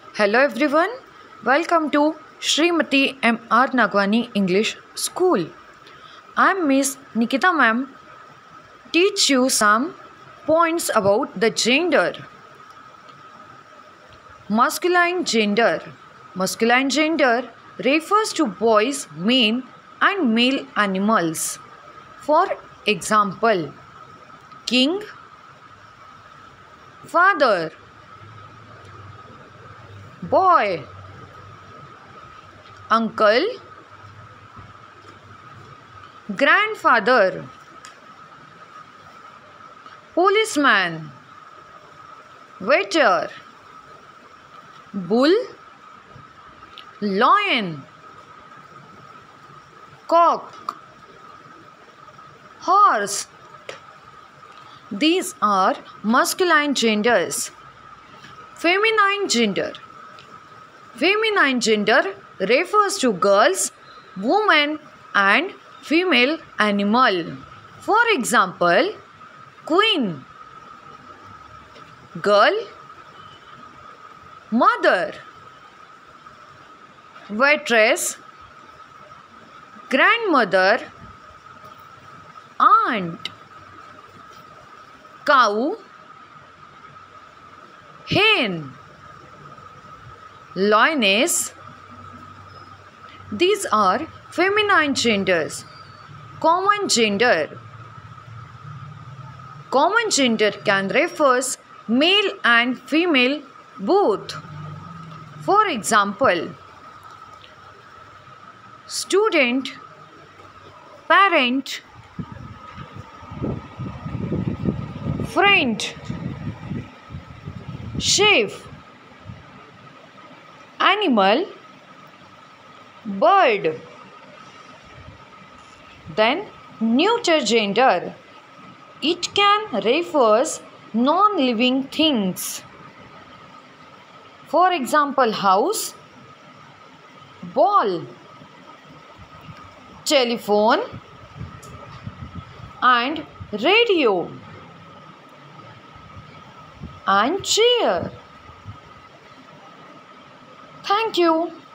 Hello everyone, welcome to Srimati M.R. Nagwani English School. I am Miss Nikita ma'am. Teach you some points about the gender. Masculine gender. Masculine gender refers to boys, men and male animals. For example, king, father, boy, uncle, grandfather, policeman, waiter, bull, lion, cock, horse. These are masculine genders. Feminine gender. Feminine gender refers to girls, women and female animal. For example, queen, girl, mother, waitress, grandmother, aunt, cow, hen, lioness. These are feminine genders. Common gender. Common gender can refer male and female both. For example, student, parent, friend, chef, animal, bird. Then neuter gender. It can refer non-living things. For example, house, ball, telephone and radio and chair. Thank you.